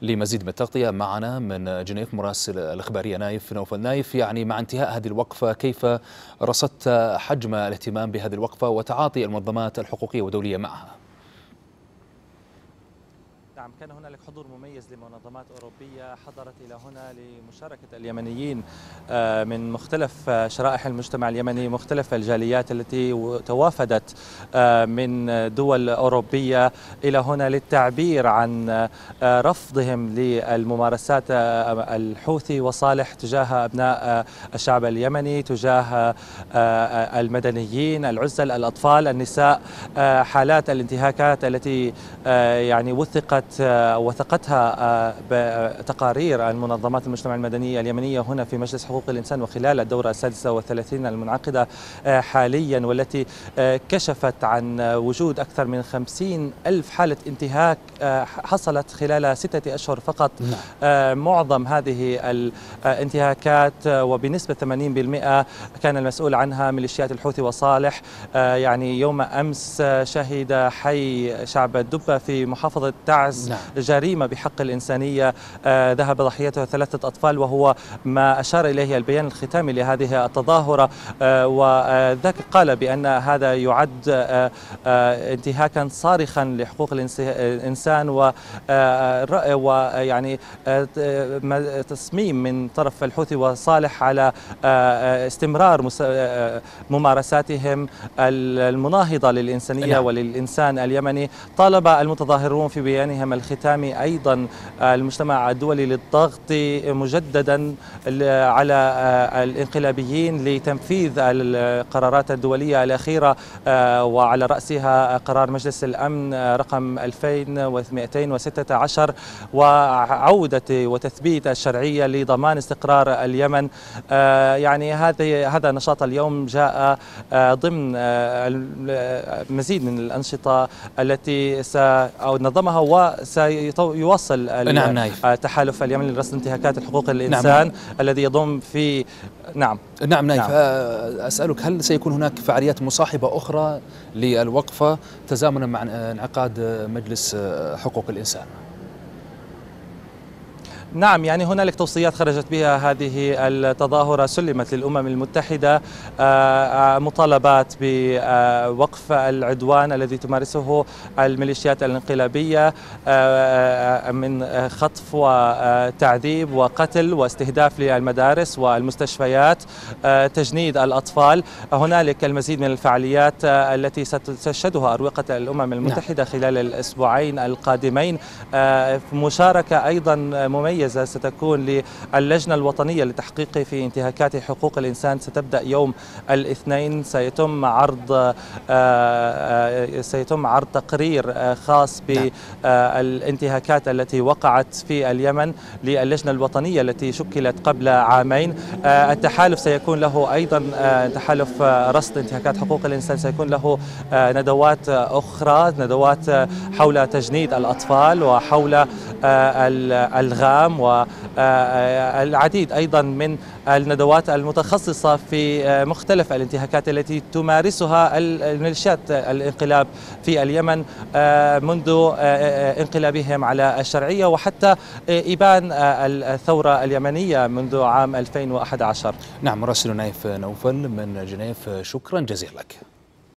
لمزيد من التغطية معنا من جنيف مراسل الإخبارية نايف نوفل. نايف، يعني مع انتهاء هذه الوقفة كيف رصدت حجم الاهتمام بهذه الوقفة وتعاطي المنظمات الحقوقية والدولية معها؟ نعم، كان هنالك حضور مميز لمنظمات أوروبية حضرت إلى هنا لمشاركة اليمنيين من مختلف شرائح المجتمع اليمني، مختلف الجاليات التي توافدت من دول أوروبية إلى هنا للتعبير عن رفضهم للممارسات الحوثي وصالح تجاه أبناء الشعب اليمني، تجاه المدنيين، العزل، الأطفال، النساء. حالات الانتهاكات التي يعني وثقتها بتقارير المنظمات المجتمع المدني اليمنية هنا في مجلس حقوق الإنسان وخلال الدورة 36 المنعقدة حاليا، والتي كشفت عن وجود أكثر من 50,000 حالة انتهاك حصلت خلال 6 أشهر فقط. معظم هذه الانتهاكات وبنسبة 80% كان المسؤول عنها ميليشيات الحوثي وصالح. يعني يوم أمس شهد حي شعب الدبة في محافظة تعز جريمة بحق الإنسانية ذهب ضحيتها 3 أطفال، وهو ما أشار إليه البيان الختامي لهذه التظاهرة. وذاك قال بأن هذا يعد انتهاكا صارخا لحقوق الإنسان ويعني تصميم من طرف الحوثي وصالح على استمرار ممارساتهم المناهضة للإنسانية وللإنسان اليمني. طالب المتظاهرون في بيانهم الختامي أيضا المجتمع الدولي للضغط مجددا على الانقلابيين لتنفيذ القرارات الدولية الأخيرة، وعلى رأسها قرار مجلس الأمن رقم 2216 وعودة وتثبيت الشرعية لضمان استقرار اليمن. يعني هذا نشاط اليوم جاء ضمن مزيد من الأنشطة التي نظمها وسيواصل التحالف اليمني لرصد انتهاكات حقوق الإنسان الذي يضم في نعم نايف. أسألك، هل سيكون هناك فعاليات مصاحبة أخرى للوقفة تزامنا مع انعقاد مجلس حقوق الإنسان؟ نعم، يعني هنالك توصيات خرجت بها هذه التظاهرة سلمت للأمم المتحدة، مطالبات بوقف العدوان الذي تمارسه الميليشيات الانقلابية من خطف وتعذيب وقتل واستهداف للمدارس والمستشفيات، تجنيد الأطفال. هنالك المزيد من الفعاليات التي ستشهدها أروقة الأمم المتحدة خلال الأسبوعين القادمين. مشاركة أيضا مميزة ستكون للجنة الوطنية للتحقيق في انتهاكات حقوق الإنسان، ستبدأ يوم الاثنين. سيتم عرض تقرير خاص بالانتهاكات التي وقعت في اليمن للجنة الوطنية التي شكلت قبل عامين. التحالف سيكون له أيضا تحالف رصد انتهاكات حقوق الإنسان، سيكون له ندوات أخرى، ندوات حول تجنيد الأطفال وحول الغام والعديد أيضا من الندوات المتخصصة في مختلف الانتهاكات التي تمارسها الميليشيات الانقلاب في اليمن منذ انقلابهم على الشرعية وحتى إبان الثورة اليمنية منذ عام 2011. نعم، مراسل نايف نوفل من جنيف، شكرا جزيلا لك.